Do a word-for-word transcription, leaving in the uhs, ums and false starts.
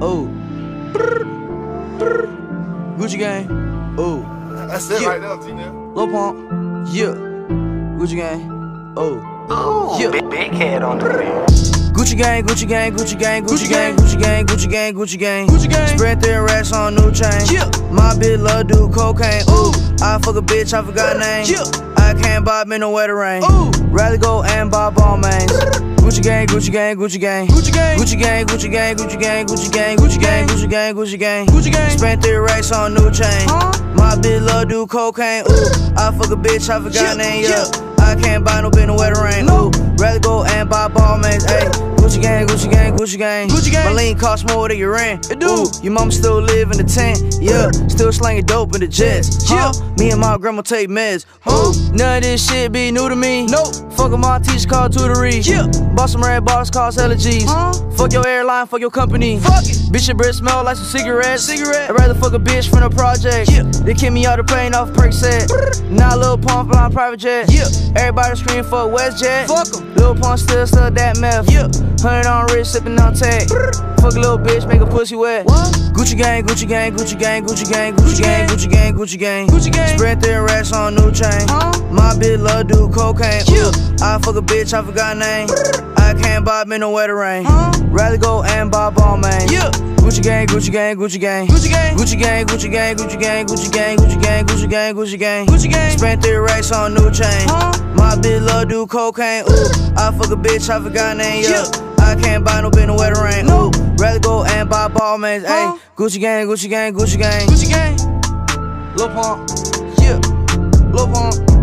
oh. Gucci gang, oh. That's it yeah. right now, T-Now. Lil Pump, yeah. Gucci gang, oh. Ooh, yeah. big, big head on the beat. Gucci gang, Gucci gang, Gucci gang, Gucci gang, Gucci gang, Gucci gang, Gucci gang, Gucci gang. Spread their racks on new chain. Yeah. My bitch love do cocaine. Ooh, I fuck a bitch, I forgot name. Yeah. I can't buy me no wetter rain. Ooh, rather go and buy ball mains. Gucci gang, Gucci gang, Gucci gang, Gucci gang, Gucci gang, Gucci gang, Gucci gang, Gucci gang, Gucci gang, Gucci gang, Gucci gang, Gucci gang. Spent three racks on new chain. My bitch love do cocaine. Ooh, I fuck a bitch, I forgot name. Yeah, I can't buy no bitch no wetter rain. Ooh, rather go and buy ball mains. Ayy, Gucci gang, Gucci gang, Gucci gang, Gucci gang. My lean cost more than your rent. It do. Ooh, your mama still live in the tent. Yeah, still slanging dope in the jets. Huh? Me and my grandma take meds. Huh? None of this shit be new to me. Nope. Fuck with my teacher called tutory. Yeah. Bought some red bars, cost hella G's. Huh? Fuck your airline, fuck your company. Fuck it. Bitch, your breath smell like some cigarettes. Cigarette. I'd rather fuck a bitch from the project. Yeah. They kick me out the plane off perk set. Now Lil Pump flying private jet. Yeah. Everybody scream for WestJet. Fuck em. Lil Pump still stuck that meth. Yeah. Hundred on wrist, sippin' on tech. Fuck a little bitch, make a pussy wet. What? Gucci gang, Gucci gang, Gucci gang, Gucci gang, Gucci gang, Gucci gang, Gucci gang, Gucci gang. Spread their racks on new chain. Huh? My bitch love do cocaine. Ooh, I fuck a bitch, I forgot name. I can't buy me no wetter rain. Huh? Rather go and buy ball main. Yeah. Gucci gang, Gucci gang, Gucci gang, Gucci gang, Gucci gang, Gucci gang, Gucci gang, Gucci gang, Gucci gang, Gucci gang, Gucci gang, Gucci gang. Spent three racks on new chain. Huh? My bitch love do cocaine. Ooh, I fuck a bitch, I forgot name. Yeah. I can't buy no bitch no wetter rain. Ooh, rather go and buy ball mains. Ayy, huh? Gucci gang, Gucci gang, Gucci gang, Gucci gang. Lil Pump, yeah, Lil Pump.